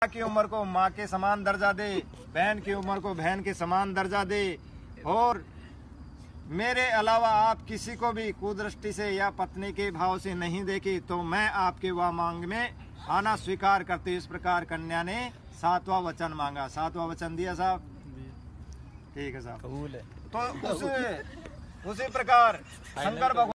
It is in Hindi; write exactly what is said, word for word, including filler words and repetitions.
की उम्र को माँ के समान दर्जा दे, बहन की उम्र को बहन के समान दर्जा दे, और मेरे अलावा आप किसी को भी कुदृष्टि से या पत्नी के भाव से नहीं देखी तो मैं आपके वह मांग में आना स्वीकार करती। इस प्रकार कन्या ने सातवां वचन मांगा। सातवां वचन दिया साहब, ठीक है साहब, कबूल है। तो उस उसी प्रकार शंकर भगवान